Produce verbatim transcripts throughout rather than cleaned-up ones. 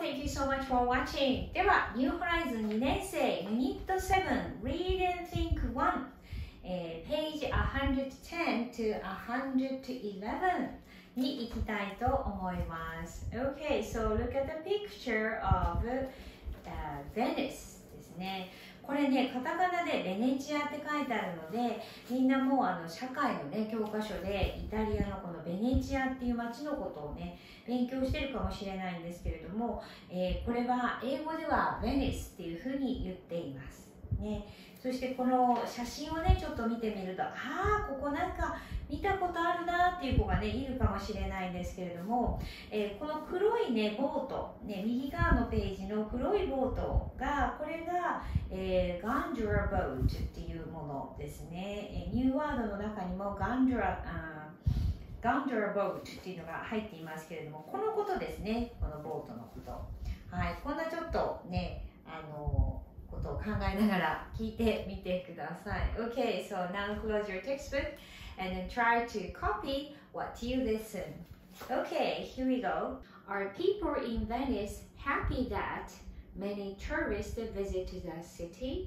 thank you so much for watching. では、New Horizon にねん生 Unit セブン Read and Think ワン、えー、Page ワンテン to ワンイレブンに行きたいと思います。Okay, so look at the picture of、uh, Venice ですね。これね、カタカナでベネチアって書いてあるので、みんなもうあの社会のね、教科書でイタリアのこのベネチアっていう街のことをね、勉強してるかもしれないんですけれども、えー、これは英語ではベネスっていうふうに言っています。ね、そしてこの写真をね、ちょっと見てみると、ああ、ここなんか見たことあるなっていう子がね、いるかもしれないんですけれども、えー、この黒いね、ボート、ね、右側のページの黒いボートが、これが、えー、ガンドラボートっていうものですね。えー、ニューワードの中にもガンドラ、あガンドラボートっていうのが入っていますけれども、このことですね、このボートのこと。はい、こんなちょっとね、あのことを考えながら聞いてみてください。Okay, so now close your textbook and then try to copy what you listen. Okay, here we go. Are people in Venice happy that many tourists visit the city?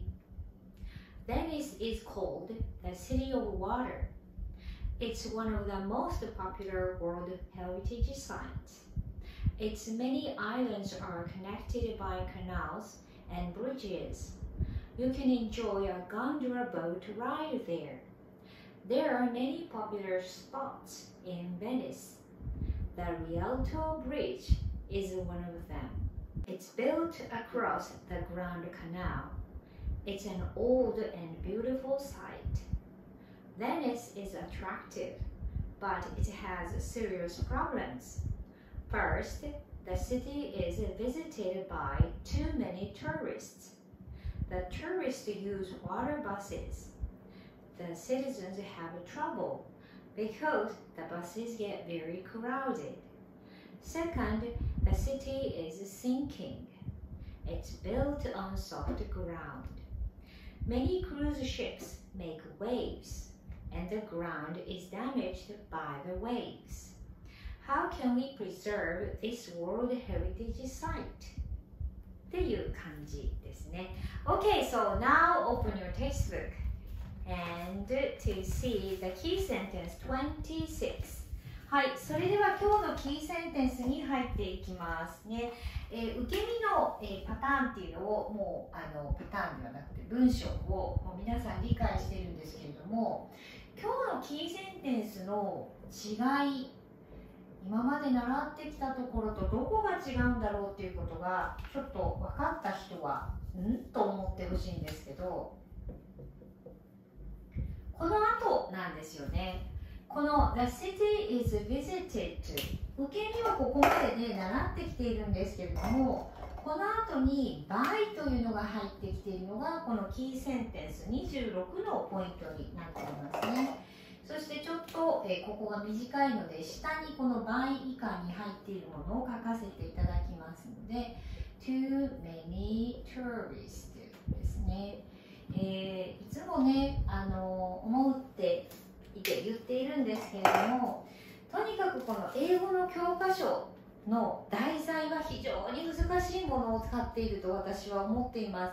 Venice is called the City of Water. It's one of the most popular World Heritage Sites. Its many islands are connected by canals and bridges. You can enjoy a gondola boat ride there. There are many popular spots in Venice. The Rialto Bridge is one of them. It's built across the Grand Canal. It's an old and beautiful site. Venice is attractive, but it has serious problems. First, the city is visited by too many tourists. The tourists use water buses. The citizens have trouble because the buses get very crowded. Second, the city is sinking. It's built on soft ground. Many cruise ships make waves, and the ground is damaged by the waves. How can we preserve this World Heritage Site? っていう感じですね。Okay, so now open your textbook and to see the key sentence twenty-six. はい、それでは今日のキーセンテンスに入っていきますね。えー、受け身の、えー、パターンっていうのをもうあのパターンではなくて文章をもう皆さん理解しているんですけれども、今日のキーセンテンスの違い、今まで習ってきたところとどこが違うんだろうっていうことがちょっと分かった人はんと思ってほしいんですけど、この後なんですよね。この The city is visited 受け身はここまでね習ってきているんですけれども、この後に by というのが入ってきているのがこのキーセンテンスにじゅうろくのポイントになっていますね。そしてちょっと、えー、ここが短いので下にこの by 以下に入っているものを書かせていただきますので too many tourists ですね。えー、いつもね、あのー、思っていて言っているんですけれども、とにかくこの英語の教科書の題材は非常に難しいものを使っていると私は思っています。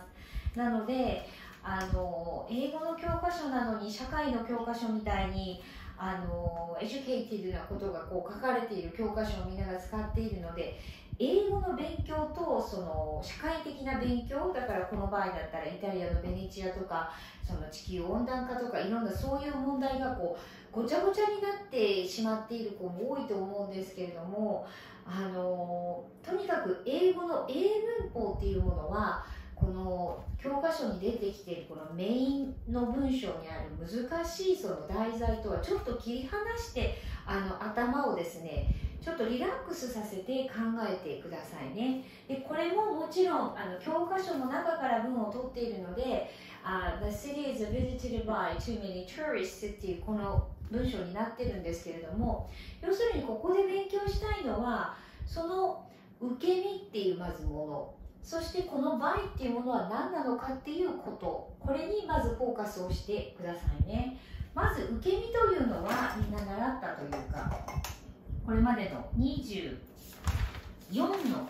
なのであの英語の教科書なのに社会の教科書みたいにあのエデュケイティブなことがこう書かれている教科書をみんなが使っているので、英語の勉強とその社会的な勉強だから、この場合だったらイタリアのベネチアとかその地球温暖化とかいろんなそういう問題がこうごちゃごちゃになってしまっている子も多いと思うんですけれども、あのとにかく英語の英文法っていうものはこの教科書に出てきているこのメインの文章にある難しいその題材とはちょっと切り離してあの頭をですねちょっとリラックスさせて考えてくださいね。でこれももちろんあの教科書の中から文を取っているので、uh, The city is visited by too many tourists っていうこの文章になってるんですけれども、要するにここで勉強したいのはその受け身っていうまずもの、そしてこの by っていうものは何なのかっていうこと、これにまずフォーカスをしてくださいね。まず受け身というのはみんな習ったというか、これまでのにじゅうよんの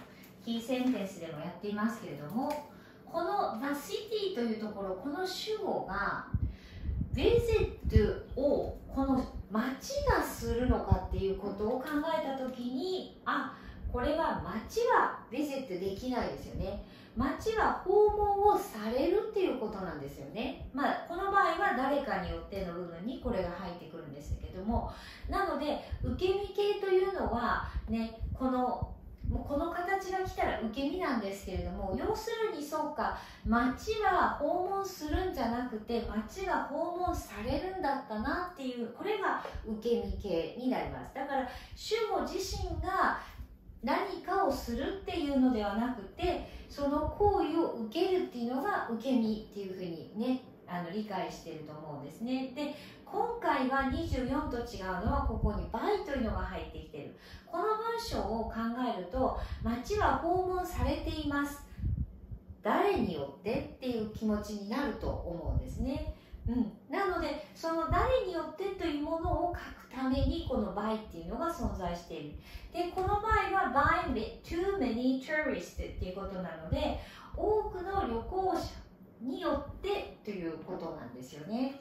キーセンテンスでもやっていますけれども、この the city というところ、この主語が visit をこの町がするのかっていうことを考えたときに、あ、これは町は visit できないですよね。町は訪問をされるっていうことなんですよね。まあ、この場合は誰かによっての部分にこれが入ってくるんですけども、なので受け身形というのはね、このもうこの形が来たら受け身なんですけれども、要するにそうか、町は訪問するんじゃなくて町が訪問されるんだったなっていう、これが受け身形になります。だから主語自身が何かをするっていうのではなくて、その行為を受けるっていうのが受け身っていうふうにね、あの理解していると思うんですね。で、今回はにじゅうよんと違うのはここに by というのが入ってきている。この文章を考えると、町は訪問されています、誰によってっていう気持ちになると思うんですね。うん、なのでその誰によってというものを書くためにこの by っていうのが存在している。で、この場合は by too many tourists っていうことなので、多くの旅行者によってということなんですよね。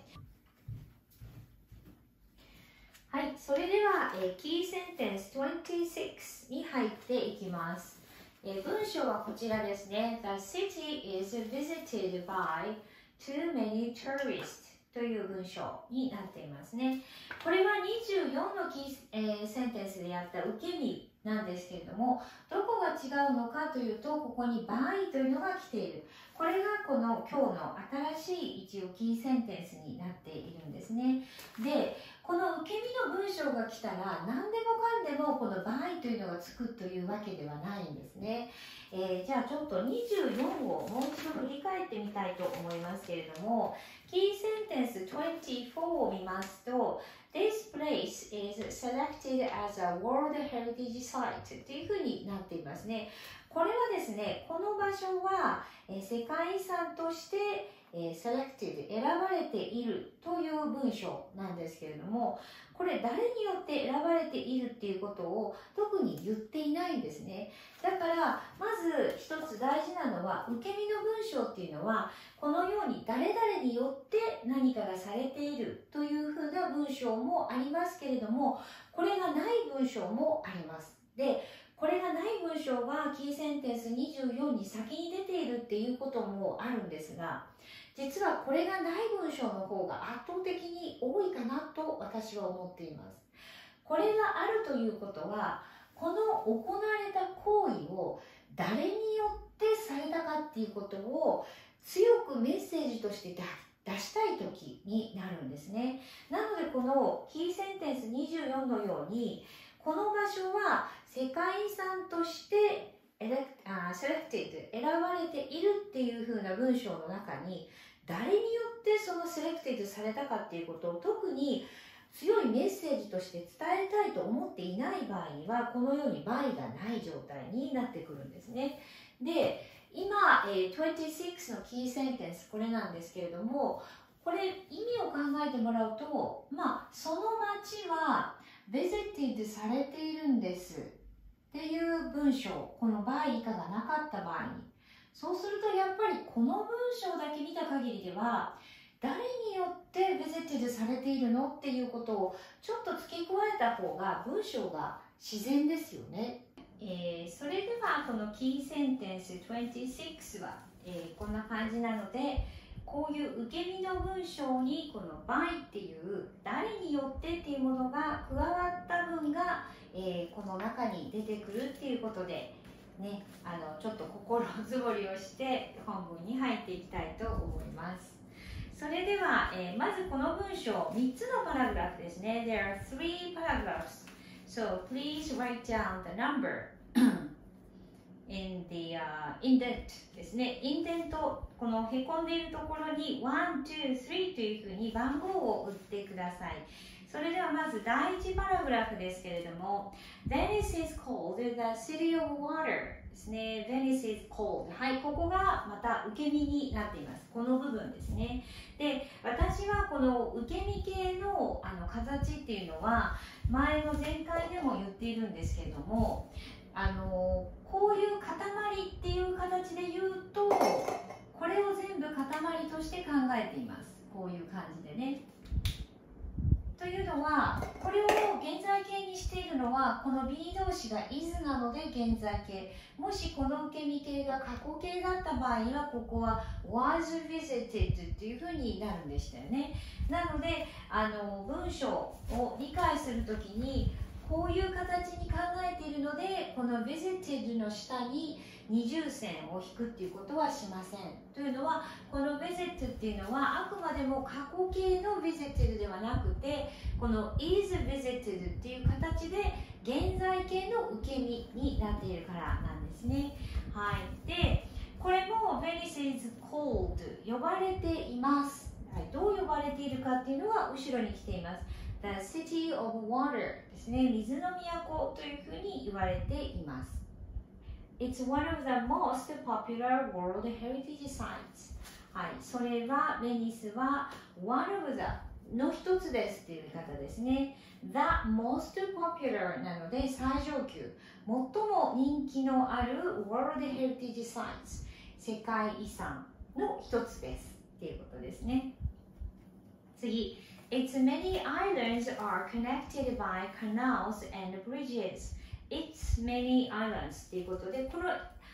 はい、それでは、えー、キーセンテンスにじゅうろくに入っていきます。えー、文章はこちらですね。The city is visited by too many tourists という文章になっていますね。これはにじゅうよんのキー、えー、センテンスでやった受け身なんですけれども、どこが違うのかというと、ここに by というのが来ている。これがこの今日の新しい一応キーセンテンスになっているんですね。で、この受け身の文章が来たら何でもかんでもこの by というのがつくというわけではないんですね。えー、じゃあちょっとにじゅうよんをもう一度振り返ってみたいと思いますけれども、キーセンテンスにじゅうよんを見ますと、This place is selected as a World Heritage Site というふうになっていますね。これはですね、この場所は、えー、世界遺産として、えー、selected 選ばれているという文章なんですけれども、これ誰によって選ばれているっていうことを特に言っていないんですね。だからまず一つ大事なのは、受け身の文章っていうのはこのように誰々によって何かがされているというふうな文章もありますけれども、これがない文章もあります。で、これがない文章がキーセンテンスにじゅうよんに先に出ているっていうこともあるんですが、実はこれがない文章の方が圧倒的に多いかなと私は思っています。これがあるということは、この行われた行為を誰によってされたかっていうことを強くメッセージとして出したい時になるんですね。なのでこのキーセンテンスにじゅうよんのように、この場所は世界遺産としてセレクティド、選ばれているっていう風な文章の中に、誰によってそのセレクティドされたかっていうことを特に強いメッセージとして伝えたいと思っていない場合には、このように by がない状態になってくるんですね。で、今、えー、にじゅうろくのキーセンテンス、これなんですけれども、これ意味を考えてもらうと、まあ、その町は visited されているんですっていう文章、この by 以下がなかった場合に、そうするとやっぱりこの文章だけ見た限りでは、誰によって visited されているのっていうことをちょっと付け加えた方が文章が自然ですよね。えー、それではこのキーセンテンスにじゅうろくは、えー、こんな感じなので、こういう受け身の文章にこの by っていう誰によってっていうものが加わった文が、えー、この中に出てくるっていうことでね、あのちょっと心づもりをして本文に入っていきたいと思います。それでは、えー、まずこの文章みっつのパラグラフですね。There are three paragraphs. So please write down the number in the、uh, indent ですね。インデント、このへこんでいるところにワン、ツー、スリーというふうに番号を打ってください。それではまず第一パラグラフですけれども、Venice is called the city of water ですね。Venice is called。はい、ここがまた受け身になっています。この部分ですね。で、私はこの受け身系のあの形っていうのは、前の前回でも言っているんですけれども、あのこういう塊いう感じでね。というのは、これを現在形にしているのは、この be 動詞が is なので現在形。もしこの受け身形が過去形だった場合は、ここは was visited というふうになるんでしたよね。なので、あの文章を理解するときに、こういう形に考えているので、この visited の下に二重線を引くっていうことはしません。というのは、この visit っていうのはあくまでも過去形の visited ではなくて、この is visited っていう形で現在形の受け身になっているからなんですね。はい。で、これも Venice is called 呼ばれています。はい、どう呼ばれているかっていうのは後ろに来ています。The City of Water ですね。水の都というふうに言われています。It's one of the most popular World Heritage Sites. はい、それは、ベニスは one of the の一つですという言い方ですね。The most popular なので最上級、最も人気のある World Heritage Sites、世界遺産の一つですということですね。次。Its many islands are connected by canals and bridges. Its many islands ということで、この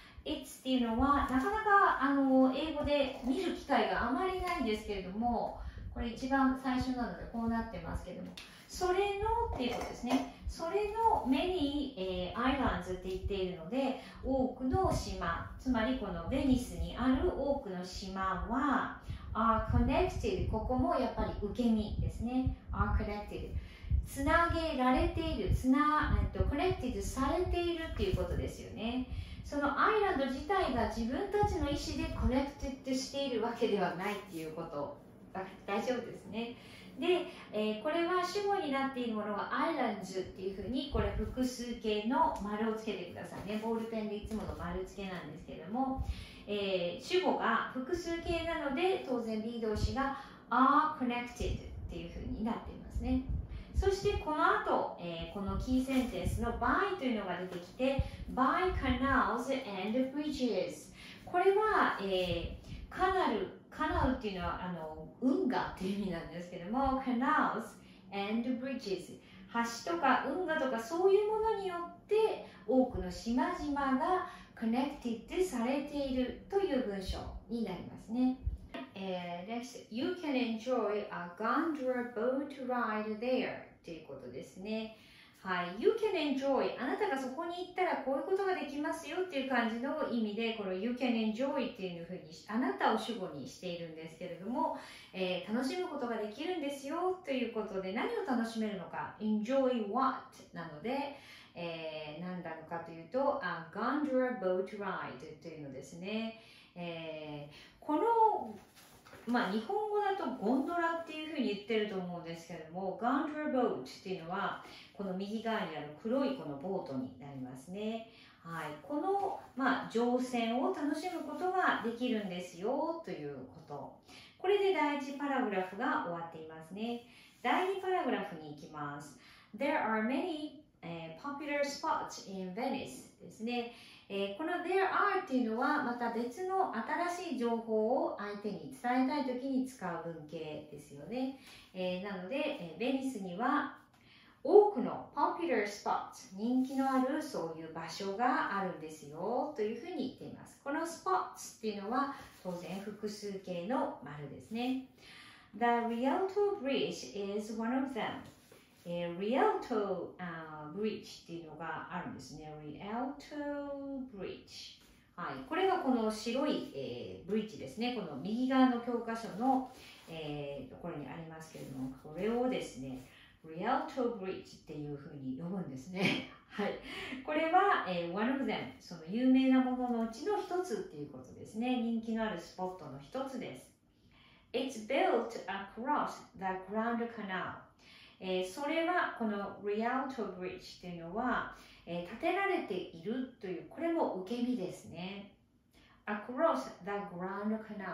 Its っていうのはなかなかあの英語で見る機会があまりないんですけれども、これ一番最初なのでこうなってますけども、それのっていうことですね。それの many、えー、islands って言っているので、多くの島、つまりこのベニスにある多くの島はare connected、 ここもやっぱり受け身ですね。are connected、 つなげられている、つな、えっと、connected されているっていうことですよね。そのアイランド自体が自分たちの意思で connected しているわけではないっていうこと。大丈夫ですね。で、えー、これは主語になっているものは islands っていうふうに、これ複数形の丸をつけてくださいね。ボールペンでいつもの丸付けなんですけれども、えー、主語が複数形なので当然 be 動詞が are connected っていうふうになっていますね。そしてこの後、えー、このキーセンテンスの by というのが出てきて by canals and bridges、 これは、えー、カナルカナルっていうのはあの運河っていう意味なんですけども、 canals and bridges、 橋とか運河とかそういうものによって多くの島々が connected されているという文章になりますね。えー、next, you can enjoy a gondola boat ride there ということですね。はい、You can enjoy、 あなたがそこに行ったらこういうことができますよっていう感じの意味で、この You can enjoy っていうふうにあなたを主語にしているんですけれども、えー、楽しむことができるんですよということで、何を楽しめるのか enjoy what なので、えー、何なのかというと a gondola boat ride というのですね。えー、このまあ、日本語だとゴンドラっていうふうに言ってると思うんですけれども、ゴンドラボートっていうのはこの右側にある黒いこのボートになりますね。はい、この、まあ、乗船を楽しむことができるんですよということ。これで第一パラグラフが終わっていますね。第二パラグラフに行きます。There are many、uh, popular spots in Venice ですね。えー、この there are っていうのはまた別の新しい情報を相手に伝えたいときに使う文型ですよね。えー、なので、えー、ベニスには多くの popular spots、 人気のあるそういう場所があるんですよというふうに言っています。この spots っていうのは当然複数形の丸ですね。The Rialto Bridge is one of them。えー、Rialto、uh, Bridge っていうのがあるんですね。Rialto Bridge。はい。これがこの白い、えー、ブリッジですね。この右側の教科書の、えー、ところにありますけれども、これをですね、Rialto Bridge っていうふうに呼ぶんですね。はい。これは、えー、one of them、その有名なもののうちの一つっていうことですね。人気のあるスポットの一つです。It's built across the Grand Canal。えー、それはこの Rialto Bridge っていうのは、えー、建てられているという、これも受け身ですね。Across the Grand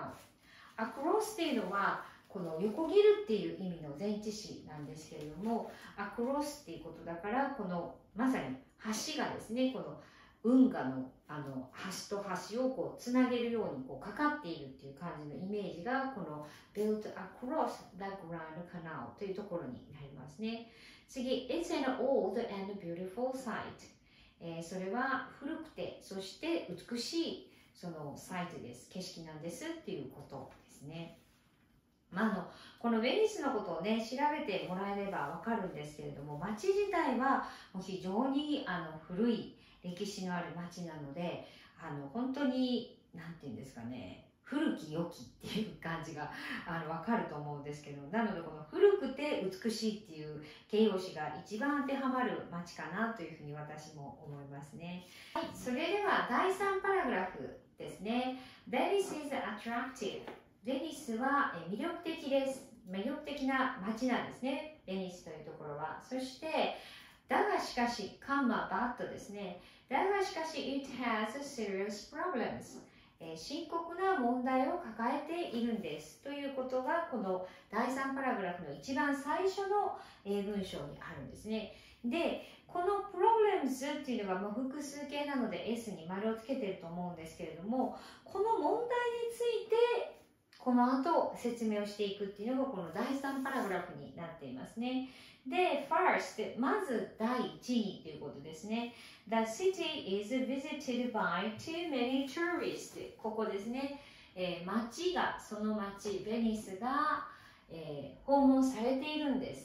Canal。Across っていうのはこの横切るっていう意味の前置詞なんですけれども、Across っていうことだから、このまさに橋がですね、この運河のあの端と端をこうつなげるようにこうかかっているっていう感じのイメージがこの built across the Grand Canal というところになりますね。次、It's an old and beautiful sight、えー、それは古くてそして美しいそのサイトです、景色なんですっていうことですね。まあ、あのこのベニスのことをね調べてもらえればわかるんですけれども、街自体はもう非常にあの古い歴史のある街なので、あの本当に何て言うんですかね、古き良きっていう感じがあの分かると思うんですけど、なのでこの古くて美しいっていう形容詞が一番当てはまる街かなというふうに私も思いますね。はい、それではだいさんパラグラフですね。Venice is attractive。ベニスは魅力的です。魅力的な街なんですね。ベニスというところは。そして、だがしかし、カンマ、バットですね。だがしかし、it has serious problems。深刻な問題を抱えているんです。ということが、このだいさんパラグラフの一番最初の文章にあるんですね。で、この problems っていうのがもう複数形なので S に丸をつけてると思うんですけれども、この問題についてこの後説明をしていくっていうのがこのだいさんパラグラフになっていますね。で、first、まず第一にということですね。The city is visited by too many tourists。ここですね。えー、街が、その街、ベニスが、えー、訪問されているんです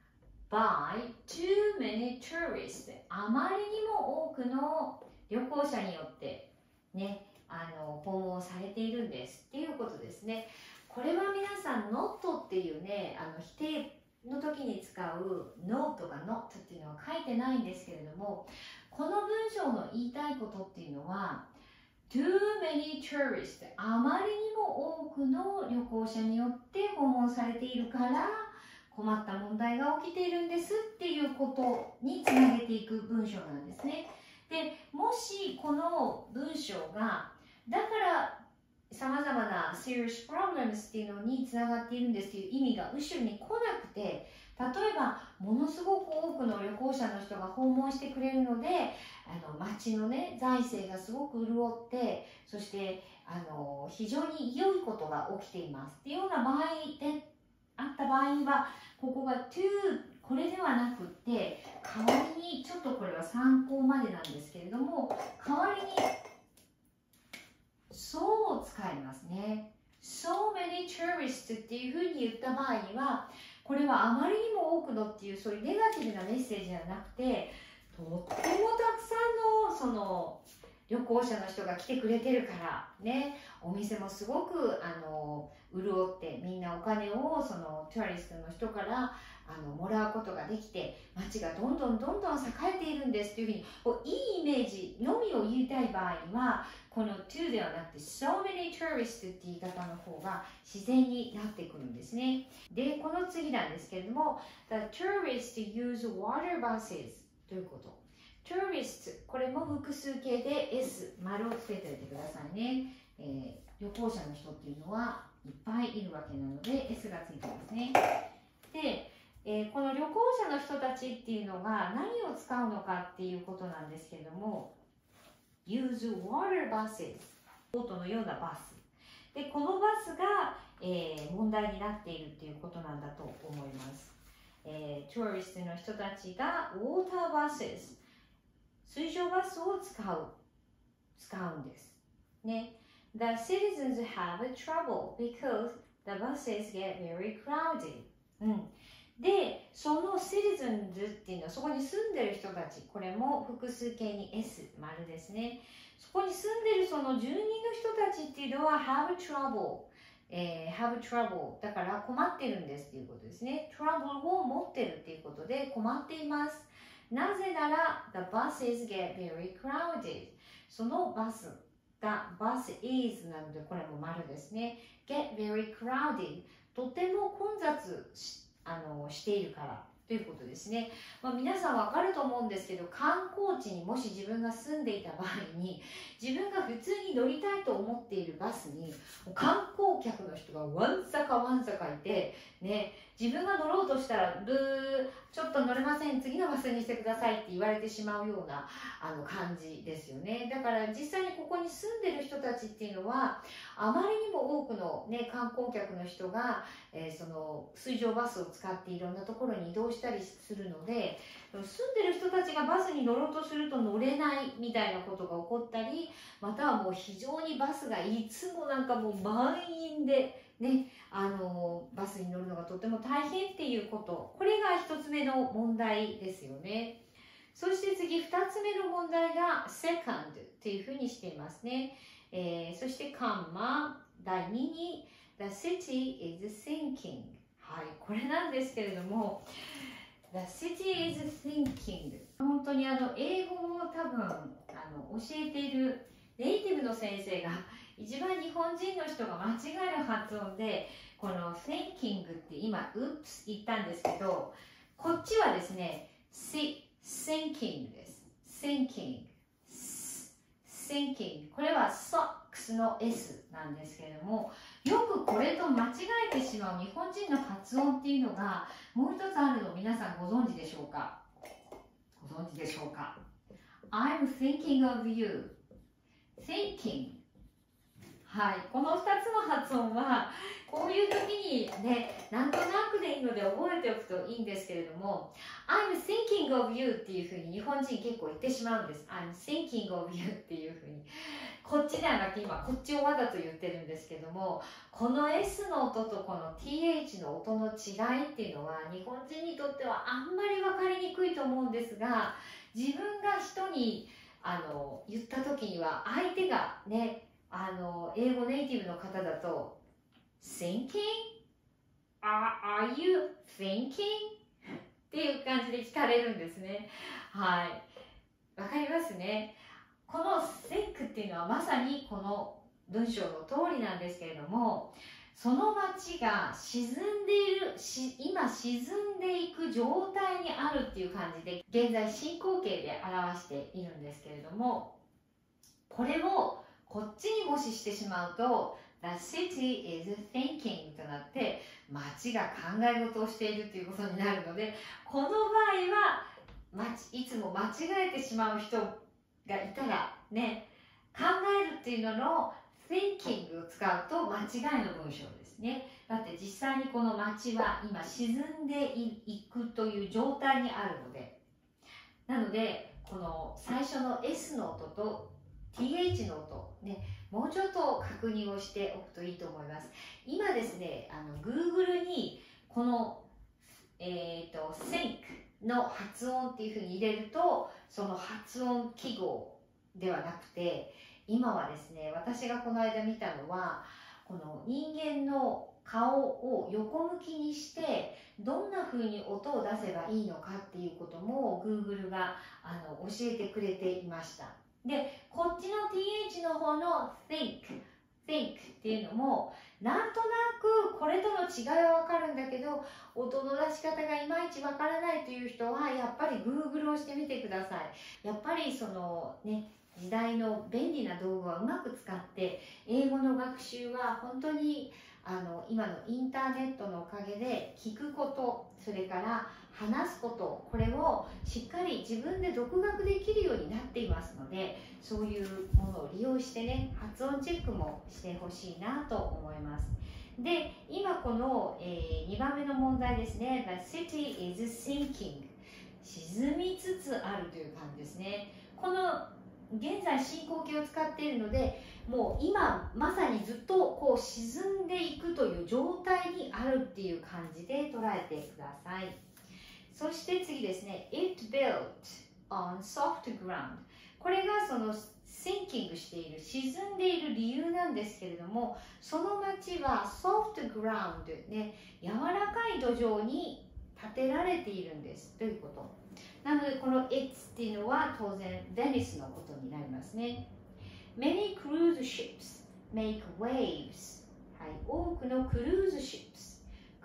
。by too many tourists。あまりにも多くの旅行者によってね、あの訪問されているんですっていうことですね。これは皆さん not っていうね、あの否定の時に使う no とか not っていうのは書いてないんですけれども、この文章の言いたいことっていうのは too many tourists、 あまりにも多くの旅行者によって訪問されているから困った問題が起きているんですっていうことにつなげていく文章なんですね。で、もしこの文章がだからさまざまな serious problems っていうのにつながっているんですっていう意味が後ろに来なくて、例えばものすごく多くの旅行者の人が訪問してくれるので、あの町のね財政がすごく潤って、そしてあの非常に良いことが起きていますっていうような場合であった場合には、ここが to これではなくって代わりに、ちょっとこれは参考までなんですけれども、代わりにそうを使いますね。So many tourists っていうふうに言った場合には、これはあまりにも多くのっていうそういうネガティブなメッセージじゃなくて、とってもたくさんのその旅行者の人が来てくれてるからね、お店もすごくあの潤って、みんなお金をそのトゥアリストの人からあのもらうことができて、街がどんどんどんどん栄えているんですっていうふうにこういいイメージのみを言いたい場合には、この to ではなくて so many tourists って言い方の方が自然になってくるんですね。で、この次なんですけれども、the tourists use water buses ということ。tourists、これも複数形で S 丸をつけておいてくださいね。えー、旅行者の人っていうのはいっぱいいるわけなので S がついてますね。で、えー、この旅行者の人たちっていうのが何を使うのかっていうことなんですけれども、use water buses、 ボートのようなバスで、このバスが、えー、問題になっているっていうことなんだと思います。えー、トゥーリストの人たちがウォーターバス、水上バスを使う使うんですね。The citizens have trouble because the buses get very crowded、うん、で、その citizens っていうのはそこに住んでる人たち、これも複数形に S 丸ですね。そこに住んでるその住人の人たちっていうのは have trouble、えー、have trouble だから困ってるんですっていうことですね。trouble を持ってるっていうことで困っています。なぜなら the buses get very crowded、 そのバスが bus is なのでこれも丸ですね。get very crowded、 とても混雑しあのしているからということですね。まあ、皆さんわかると思うんですけど、観光地にもし自分が住んでいた場合に、自分が普通に乗りたいと思っているバスに、観光客の人がわんさかわんさかいて、ね、自分が乗ろうとしたら、ブー、ちょっと乗れません、次のバスにしてくださいって言われてしまうようなあの感じですよね。だから実際にここに住んでる人たちっていうのは、あまりにも多くの、ね、観光客の人が、えー、その水上バスを使っていろんなところに移動したりするので、住んでる人たちがバスに乗ろうとすると乗れないみたいなことが起こったり、またはもう非常にバスがいつもなんかもう満員で、ね、あのバスに乗るのがとても大変っていうこと、これが一つ目の問題ですよね。そして次、二つ目の問題が second というふうにしていますね。えー、そしてカンマ、だいにに The city is sinking。はい、これなんですけれども、The city is sinking。本当にあの英語を多分あの教えているネイティブの先生が一番日本人の人が間違える発音で、この thinking って今、oops 言ったんですけど、こっちはですね、sinking です。sinking。thinking。これは socks の S なんですけれども、よくこれと間違えてしまう日本人の発音っていうのがもう一つあるのを皆さんご存知でしょうか？ご存知でしょうか？ I'm thinking of you。thinking。はい、このふたつの発音はこういう時にね、なんとなくでいいので覚えておくといいんですけれども、I'm thinking of you っていうふうに日本人結構言ってしまうんです。I'm thinking of you っていうふうに。こっちではなく今こっちをわざと言ってるんですけども、この S の音とこの ティーエイチ の音の違いっていうのは日本人にとってはあんまり分かりにくいと思うんですが、自分が人にあの言った時には相手がね、あの英語ネイティブの方だと thinking? Are, are you thinking? っていう感じで聞かれるんですね。はい。わかりますね。この think っていうのはまさにこの文章の通りなんですけれども、その町が沈んでいる、し今沈んでいく状態にあるっていう感じで、現在進行形で表しているんですけれども、これをこっちにもししてしまうと The city is thinking となって町が考え事をしているということになるので、この場合はいつも間違えてしまう人がいたらね、考えるっていうのの thinking を使うと間違いの文章ですね。だって実際にこの町は今沈んでいくという状態にあるので、なのでこの最初の S の音と ティーエイチ の音、ね、もうちょっと確認をしておくといいと思います。今ですね、あの Google にこの、えーと、think の発音っていうふうに入れると、その発音記号ではなくて、今はですね、私がこの間見たのは、この人間の顔を横向きにしてどんな風に音を出せばいいのかっていうことも Google があの教えてくれていました。で、こっちの ティーエイチ の方の think think っていうのもなんとなくこれとの違いはわかるんだけど、音の出し方がいまいちわからないという人はやっぱり Google をしてみてください。やっぱりそのね、時代の便利な道具はうまく使って英語の学習は本当にあの今のインターネットのおかげで聞くこと、それから話すこと、これをしっかり自分で独学できるようになっていますので、そういうものを利用してね、発音チェックもしてほしいなと思います。で、今この、えー、にばんめの問題ですね。The city is sinking。沈みつつあるという感じですね。この現在進行形を使っているので、もう今まさにずっとこう沈んでいくという状態にあるっていう感じで捉えてください。そして次ですね、It built on soft ground。これがその sinking している、沈んでいる理由なんですけれども、その町は soft ground、ね、柔らかい土壌に建てられているんですということ。なのでこの It's っていうのは当然ベニスのことになりますね。Many cruise ships make waves。はい、多くのクルーズシップス。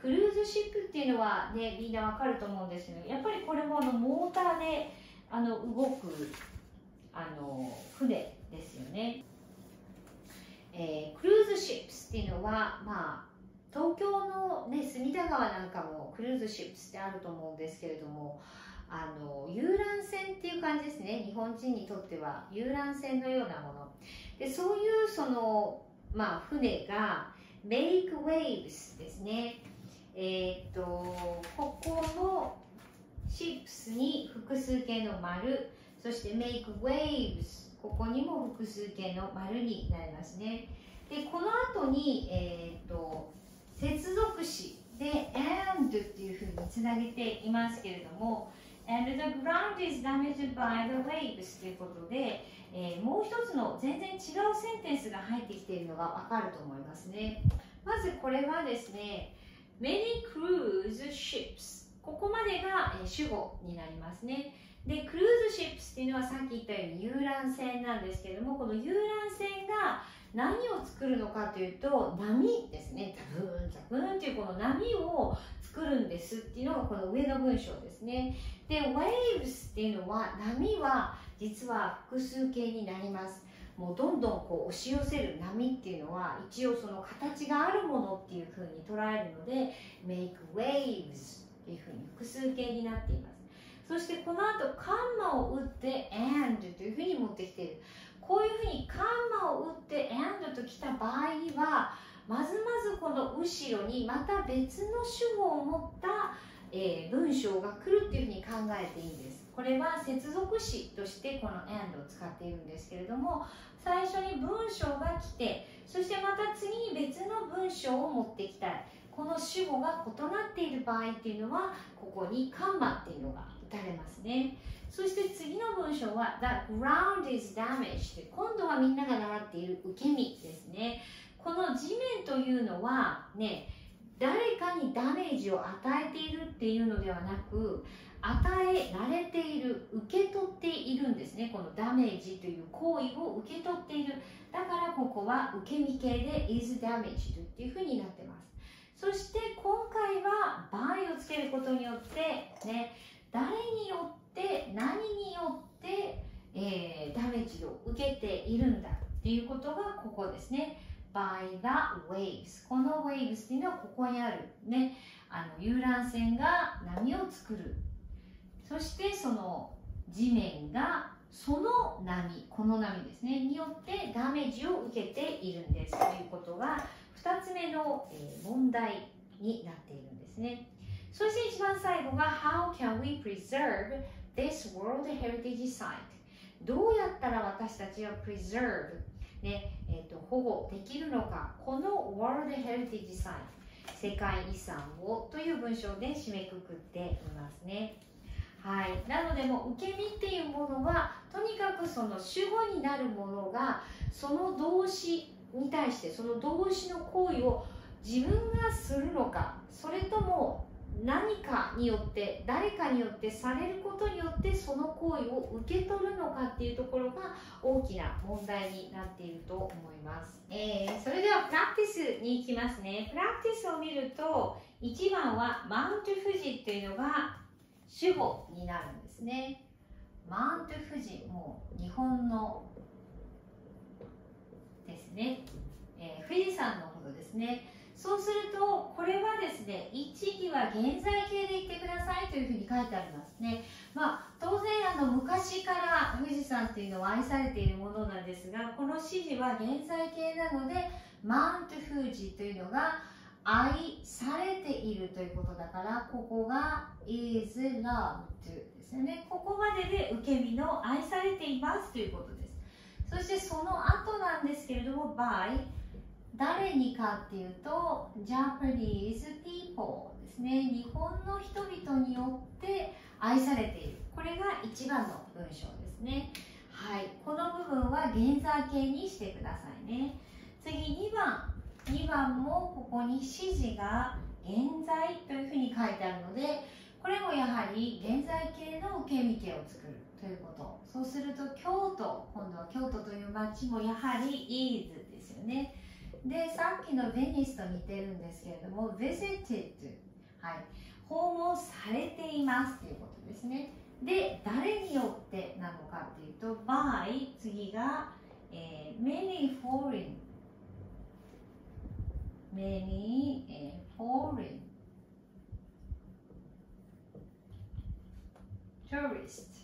クルーズシップっていうのはね、みんなわかると思うんですけど、やっぱりこれもあのモーターであの動くあの船ですよね。えー、クルーズシップスっていうのは、まあ、東京の、ね、隅田川なんかもクルーズシップスってあると思うんですけれども、あの遊覧船っていう感じですね。日本人にとっては遊覧船のようなもので、そういうその、まあ、船がmake waves ですね。えー、っとここのシップスに複数形の丸、そして make waves、 ここにも複数形の丸になりますね。でこの後に、えー、っと接続詞で and っていうふうにつなげていますけれども、 and the ground is damaged by the waves ということで、えー、もう一つの全然違うセンテンスが入ってきているのがわかると思いますね。まずこれはですね、 many cruise ships、 ここまでが、えー、主語になりますね。でクルーズシップスっていうのはさっき言ったように遊覧船なんですけれども、この遊覧船が何を作るのかというと波ですね。ザブーンザブーンというこの波を作るんですっていうのがこの上の文章ですね。で waves っていうのは、波は実は複数形になります。もうどんどんこう押し寄せる波っていうのは一応その形があるものっていうふうに捉えるので make waves っていうふうに複数形になっています。そしてこの後カンマを打って and というふうに持ってきている。こういうふうにカンマを打って and ときた場合には、まずまずこの後ろにまた別の主語を持った、えー、文章が来るっていうふうに考えていいんです。これは接続詞としてこの and を使っているんですけれども、最初に文章が来て、そしてまた次に別の文章を持ってきたい。この主語が異なっている場合っていうのは、ここにカンマっていうのが打たれますね。そして次の文章は The ground is damaged。 今度はみんなが習っている受け身ですね。この地面というのはね、誰かにダメージを与えているっていうのではなく、与えられている、受け取っているんですね。このダメージという行為を受け取っている。だからここは受け身形で is damaged っていうふうになってます。そして今回は by をつけることによってね、誰によって何によって、えー、ダメージを受けているんだっていうことがここですね。by the waves。この waves っていうのはここにあるね、あの遊覧船が波を作る。そしてその地面がその波、この波ですね、によってダメージを受けているんですということがふたつめの、えー、問題になっているんですね。そして一番最後が How can we preserve this World Heritage Site？ どうやったら私たちは preserve、ねえー、と保護できるのか、この World Heritage Site、 世界遺産をという文章で締めくくっていますね。はい、なのでもう受け身っていうものはとにかくその主語になるものがその動詞に対してその動詞の行為を自分がするのか、それとも何かによって誰かによってされることによってその行為を受け取るのかっていうところが大きな問題になっていると思います。えー、それではプラクティスに行きますね。プラクティスを見るといちばんはマウント富士っていうのが主語になるんですね。マウント富士、もう日本のですね、えー、富士山のことですね。そうするとこれはですね、一義は現在形で言ってくださいというふうに書いてありますね。まあ当然あの昔から富士山っていうのは愛されているものなんですが、この指示は現在形なのでマウント富士というのが愛されているということだから、ここが is loved ですよね。ここまでで受け身の愛されていますということです。そしてその後なんですけれども by 誰にかっていうと Japanese people ですね。日本の人々によって愛されている。これがいちばんの文章ですね。はい、この部分は現在形にしてくださいね。次にばん、にばんもここに指示が現在というふうに書いてあるので、これもやはり現在形の受け身形を作るということ。そうすると京都、今度は京都という町もやはり is ですよね。 で、さっきのベニスと似てるんですけれども、visited、はい、訪問されていますということですね。で、誰によってなのかっていうと、by、次が、えー、many foreign、many、えー、foreign tourists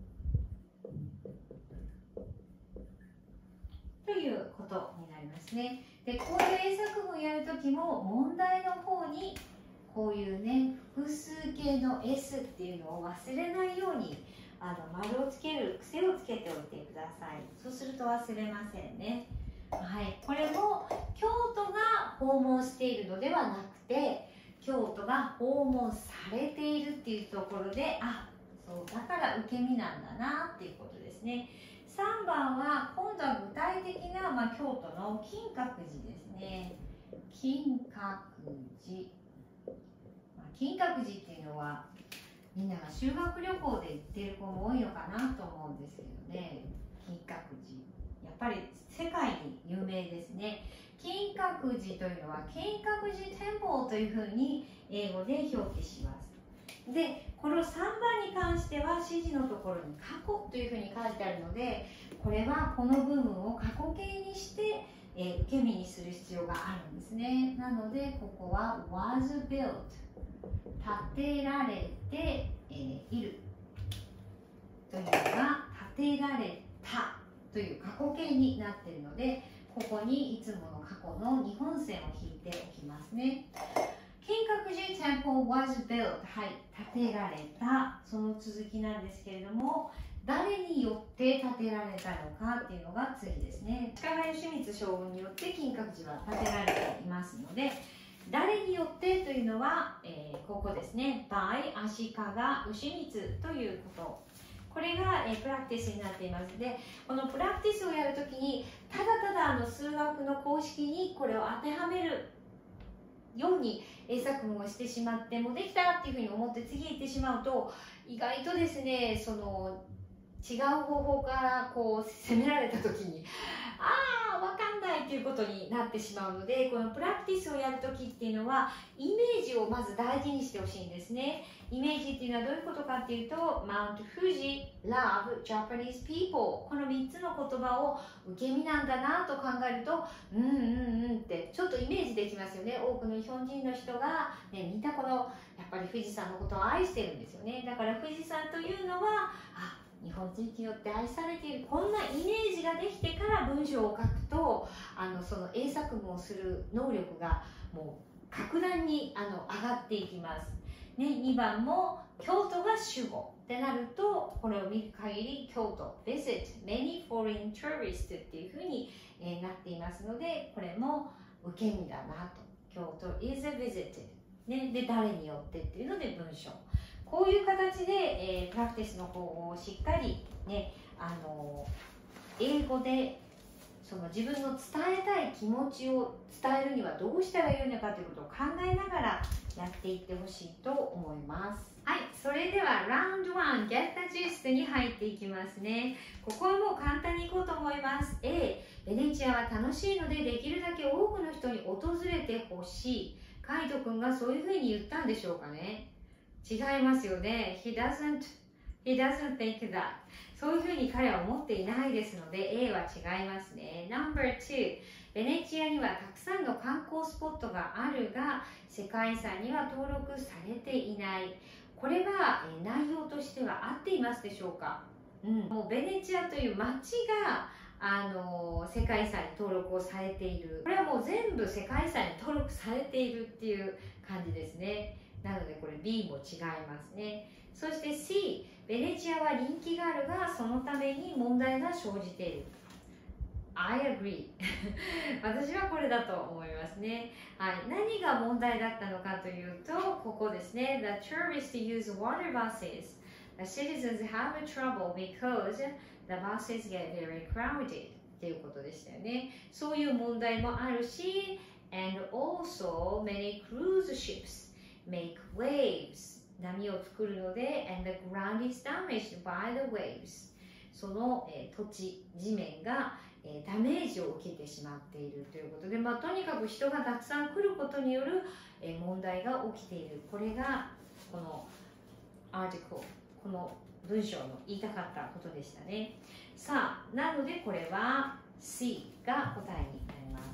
ということになりますね。で、こういう英作文をやるときも問題の方にこういうね、複数形の S っていうのを忘れないようにあの丸をつける癖をつけておいてください。そうすると忘れませんね。はい、これも京都が訪問しているのではなくて、京都が訪問されているっていうところで、あ、そうだから受け身なんだなっていうことですね。さんばんは今度は具体的な、まあ、京都の金閣寺ですね。金閣寺、まあ、金閣寺っていうのはみんなが修学旅行で行っている子も多いのかなと思うんですけどね。金閣寺、やっぱり世界に有名ですね。金閣寺というのは金閣寺テンポというふうに英語で表記します。で、このさんばんに関しては指示のところに過去というふうに書いてあるので、これはこの部分を過去形にして、えー、受け身にする必要があるんですね。なのでここは was built、 建てられて、えー、いるというのが建てられたという過去形になっているので、ここにいつもの過去の日本線を引いておきますね。金閣寺 Temple was built、 はい、建てられた、その続きなんですけれども、誰によって建てられたのかっていうのが次ですね。足利義満将軍によって金閣寺は建てられていますので、誰によってというのは、えー、ここですね。by 足利義満ということ。これが、えー、プラクティスになっていますので、このプラクティスをやるときにただただあの数学の公式にこれを当てはめるように英作文をしてしまって、もうできたっていうふうに思って次行ってしまうと、意外とですね、その違う方法からこう攻められた時に、ああ分かんないということになってしまうので、このプラクティスをやる時っていうのはイメージをまず大事にしてほしいんですね。イメージっていうのはどういうことかっていうと、Mount Fuji love Japanese people、 このみっつの言葉を受け身なんだなと考えると、うんうんうんってちょっとイメージできますよね。多くの日本人の人が、ね、みんなこのやっぱり富士山のことを愛してるんですよね。だから富士山というのは、あ、日本人によって愛されている、こんなイメージができてから文章を書くと、あのその英作文をする能力がもう格段にあの上がっていきます。ね、にばんも京都が主語ってなると、これを見る限り京都 visit many foreign tourists っていうふうに、えー、なっていますので、これも受け身だなと。京都 is visited、ね、で誰によってっていうので文章、こういう形で、えー、プラクティスの方法をしっかりね、あの英語でその自分の伝えたい気持ちを伝えるにはどうしたらいいのかということを考えながらやっていってほしいと思います。はい、それではラウンドワン Get the Gist に入っていきますね。ここはもう簡単にいこうと思います。 A、 ベネチアは楽しいのでできるだけ多くの人に訪れてほしい。カイト君がそういうふうに言ったんでしょうかね。違いますよね。He doesn't, he doesn't think that。 そういうふうに彼は思っていないですので A は違いますね。 ナンバーツー、 ベネチアにはたくさんの観光スポットがあるが世界遺産には登録されていない。これは内容としては合っていますでしょうか。うん、もうベネチアという街があの世界遺産に登録をされている。これはもう全部世界遺産に登録されているっていう感じですね。なのでこれ B も違いますね。そして C、 ベネチアは人気があるがそのために問題が生じている。 I agree 私はこれだと思いますね。はい、何が問題だったのかというと、ここですね。 The tourists use water buses. The citizens have trouble because the buses get very crowded っていうことでしたよね。そういう問題もあるし、 and also many cruise ships make waves、 波を作るので and the ground is damaged by the waves。 その、えー、土地地面が、えー、ダメージジを受けてしまっているということで、まあ、とにかく人がたくさん来ることによる、えー、問題が起きている。これがこのアーティクル、この文章の言いたかったことでしたね。さあ、なのでこれは C が答えになります。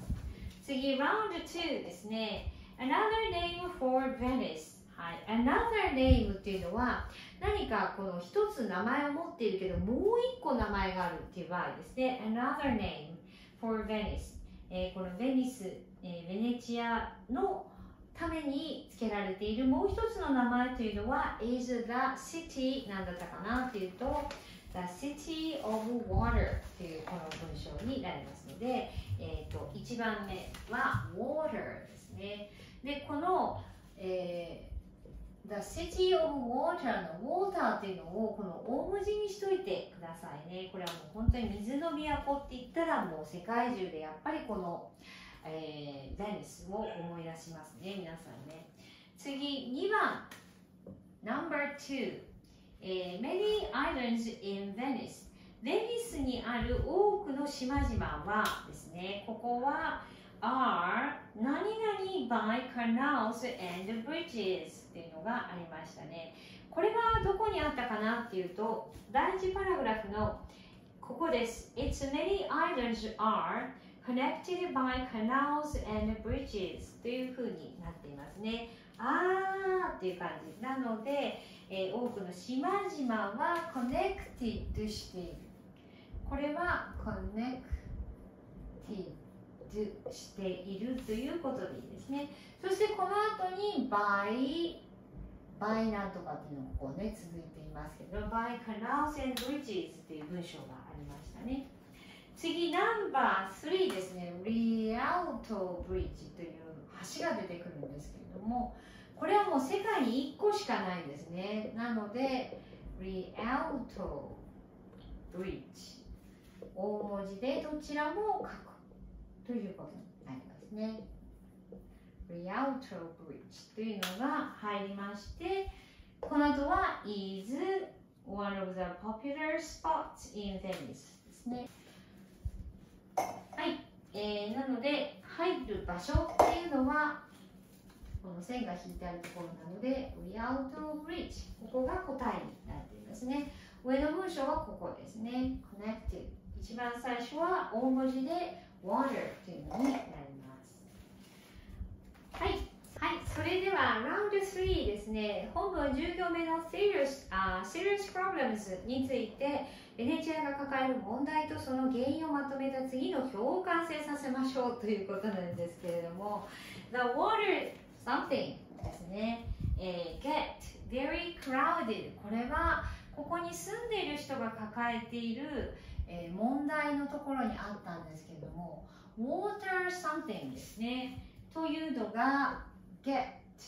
次、ラウンドにですね。Another name for Venice。はい、Another name っていうのは何かこの一つ名前を持っているけどもう一個名前があるっていう場合ですね。Another name for Venice、えー、このベニス、えー、ベネチアのために付けられているもう一つの名前というのは is the city なんだったかなっていうと the city of water というこの文章になりますので、えー、といちばんめは water ですね。でこの、えーThe City of Water の Water っていうのをこの大文字にしといてくださいね。これはもう本当に水の都って言ったらもう世界中でやっぱりこの、えー、ベニスを思い出しますね、皆さんね。次、にばん Number two、えー、Many islands in Venice。ベニスにある多くの島々はですね、ここはare 何々 by canals and bridges っていうのがありましたね。これはどこにあったかなっていうと、第一パラグラフのここです。Its many islands are connected by canals and bridges というふうになっていますね。あーっていう感じ。なので、えー、多くの島々は connected している。これは connectedしているということでいいですね。そしてこの後に by by なんとかっていうのがこうね続いていますけど by canals and bridges っていう文章がありましたね。次ナンバースリーですね。リアルトブリッジという橋が出てくるんですけれども、これはもう世界にいっこしかないんですね。なのでリアルトブリッジ、大文字でどちらも書くということになりますね。Rialto Bridge というのが入りまして、この後は is one of the popular spots in Venice ですね。はい、えー、なので入る場所っていうのはこの線が引いてあるところなので Rialto Bridge、 ここが答えになっていますね。上の文章はここですね。 Connected、 一番最初は大文字で water というのになります。はい、はい、それでは ラウンドスリーですね。本文じゅう行目の serious, uh, serious problems についてベネチアが抱える問題とその原因をまとめた次の表を完成させましょうということなんですけれども、 The water something ですね、えー、get very crowded、 これはここに住んでいる人が抱えている、えー、問題のところにあったんですけれども、 water something ですねというのが get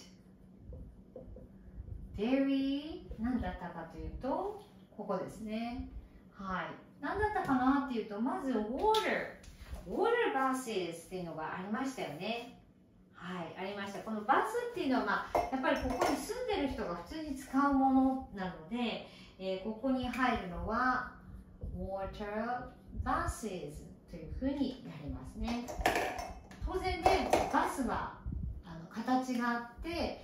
very 何だったかというとここですね。はい、何だったかなっていうと、まず water water buses っていうのがありましたよね。はい、ありました。このバスっていうのは、まあ、やっぱりここに住んでる人が普通に使うものなので、えー、ここに入るのは water buses というふうになりますね。当然ね、バスはあの形があって、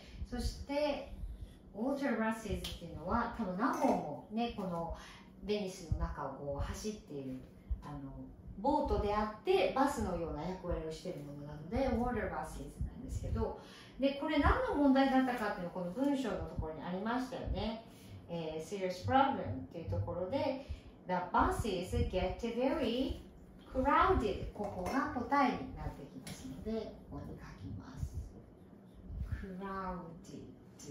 そしてウォーターバスっていうのは多分何本もね、このベニスの中をこう走っているあのボートであってバスのような役割をしているものなのでウォーターバスなんですけど、でこれ何の問題だったかっていうのはこの文章のところにありましたよね。えー、serious problem っていうところで The buses get very crowded、 ここが答えになってきますのでここに書きます。 crowded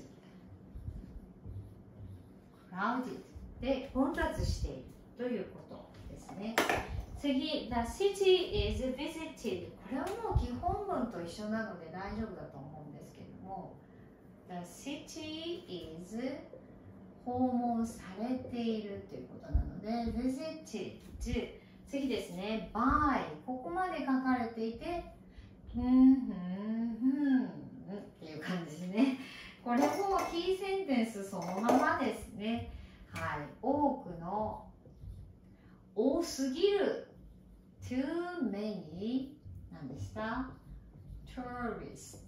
crowded で混雑しているということですね。次 The city is visited、 これはもう基本文と一緒なので大丈夫だと思うんですけれども、 The city is 訪問されているということなので visited、 次ですね by、 ここまで書かれていてふんふんふんっていう感じですね。これもキーセンテンスそのままですね。はい、多くの多すぎる too many 何でした tourists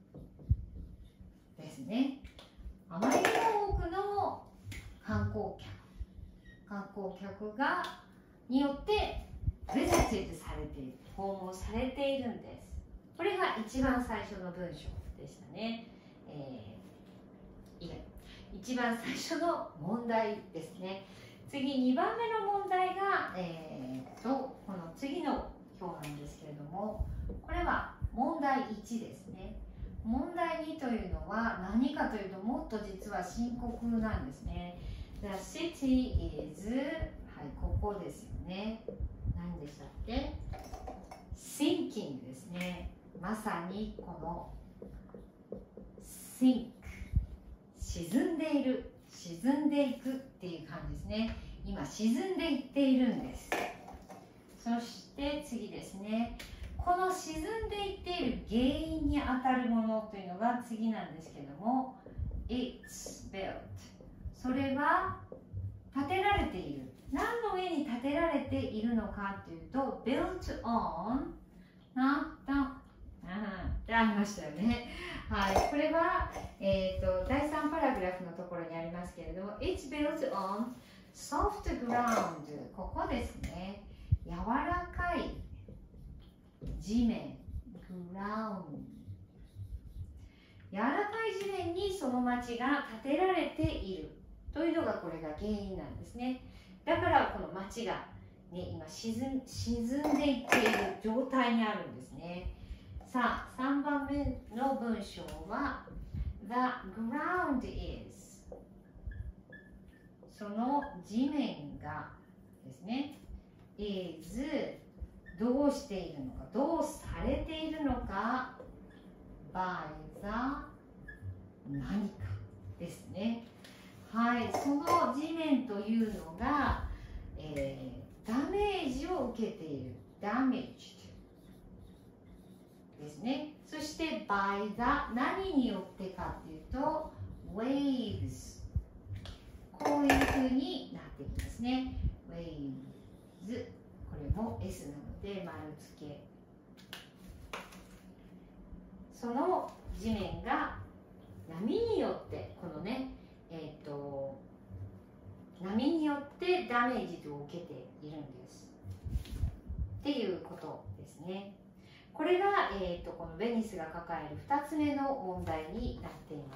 ですね。あまりにも多くの観光客観光客がによってビジティされている、訪問されているんです。これが一番最初の文章でしたね。えー、いや一番最初の問題ですね。次にばんめの問題が、えー、とこの次の表なんですけれども、これは問題いちですね。問題にというのは何かというと、もっと実は深刻なんですね。The city is はい、ここですよね。何でしたっけ ?Sinking ですね。まさにこの sink 沈んでいる、沈んでいくっていう感じですね。今沈んでいっているんです。そして次ですね。この沈んでいっている原因にあたるものというのが次なんですけども、It's built。それは建てられている。何の上に建てられているのかというと、built on な、だ、ってありましたよね。はい、これは、えーと、だいさんパラグラフのところにありますけれども、It's built on soft ground。ここですね。柔らかい地面、ground。柔らかい地面にその町が建てられているというのが、これが原因なんですね。だからこの町が、ね、今沈ん、沈んでいっている状態にあるんですね。さあ、さんばんめの文章は The ground is その地面がですね is どうしているのか、どうされているのか by the 何かですね。はい、その地面というのが、えー、ダメージを受けている damaged ですね。そして by the 何によってかというと waves こういうふうになっていきますね。 waves これも S なので丸付け。その地面が波によってこのねえっと波によってダメージを受けているんですっていうことですね。これが、えー、とこのベニスが抱えるふたつめの問題になっています。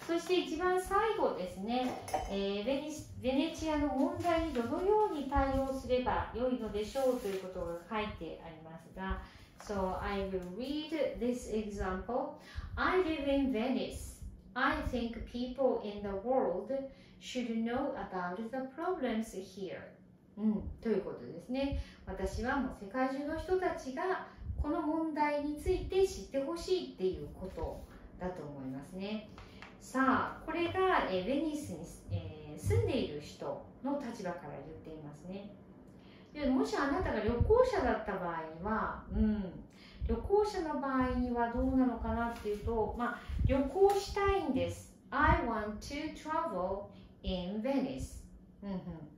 そして一番最後ですね、えー、ベニス、ベネチアの問題にどのように対応すれば良いのでしょうということが書いてありますが、So I will read this example. I live in Venice. I think people in the world should know about the problems here. うん、ということですね。私はもう世界中の人たちがこの問題について知ってほしいっていうことだと思いますね。さあ、これが、えー、ベニスに、えー、住んでいる人の立場から言っていますね。でもしあなたが旅行者だった場合には、うん、旅行者の場合にはどうなのかなっていうと、まあ、旅行したいんです。I want to travel in Venice. うんうん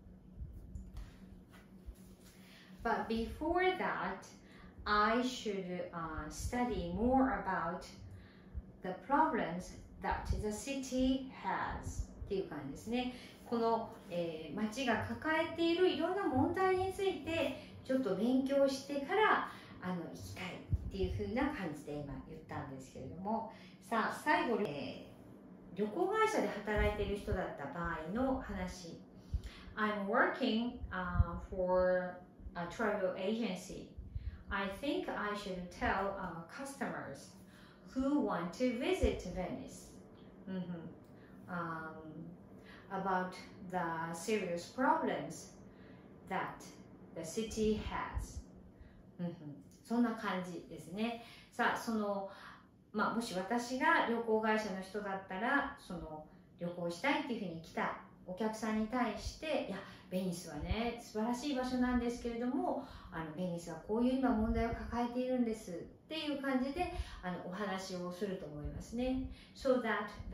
。But before that, I should、uh, study more about the problems that the city has っていう感じですね。この、えー、町が抱えているいろんな問題についてちょっと勉強してからあの行きたいっていう風な感じで今言ったんですけれども、さあ最後、えー、旅行会社で働いている人だった場合の話。I'm working、uh, for a travel agency. I think I should tell our customers who want to visit Venice、mm-hmm. um, about the serious problems that the city has、mm-hmm. そんな感じですね。さあ、その、まあ、もし私が旅行会社の人だったら、その旅行したいっていうふうに来たお客さんに対して、いや、ベニスはね、素晴らしい場所なんですけれども、あのベニスはこういう今問題を抱えているんですっていう感じであのお話をすると思いますね。So that the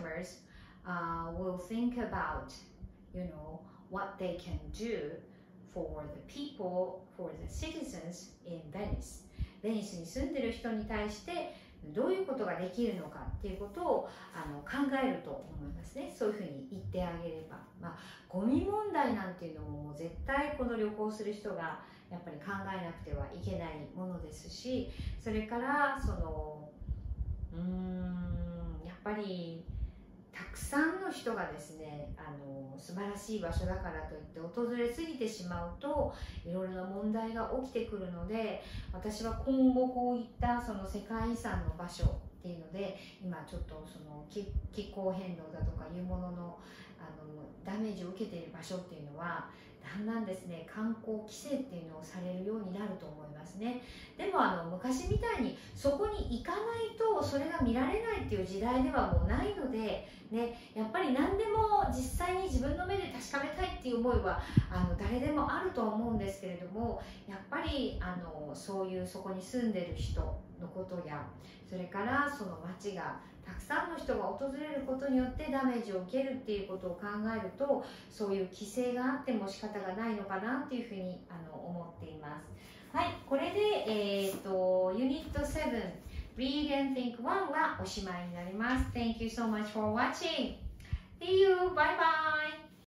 customers、uh, will think about, you know, what they can do for the people, for the citizens in Venice。ベニスに住んでる人に対してどういうことができるのかっていうことをあの考えると思いますね。そういうふうに言ってあげれば、まあ、ゴミ問題なんていうのも絶対この旅行する人がやっぱり考えなくてはいけないものですし、それからそのうーんやっぱりたくさんの人がですね、あの素晴らしい場所だからといって訪れすぎてしまうといろいろな問題が起きてくるので、私は今後こういったその世界遺産の場所っていうので、今ちょっとその 気, 気候変動だとかいうもののあのダメージを受けている場所っていうのはだんだんですね、観光規制っていうのをされるようになると思いますね。でもあの昔みたいにそこに行かないとそれが見られないっていう時代ではもうないので、ね、やっぱり何でも実際に自分の目で確かめたいっていう思いはあの誰でもあると思うんですけれども、やっぱりあのそういうそこに住んでる人のことや、それからその街がたくさんの人が訪れることによってダメージを受けるっていうことを考えると、そういう規制があっても仕方がないのかなっていうふうにあの思っています。はい、これで、えー、とユニットセブン Read and Think ワンはおしまいになります。Thank you so much for watching. See you. Bye bye.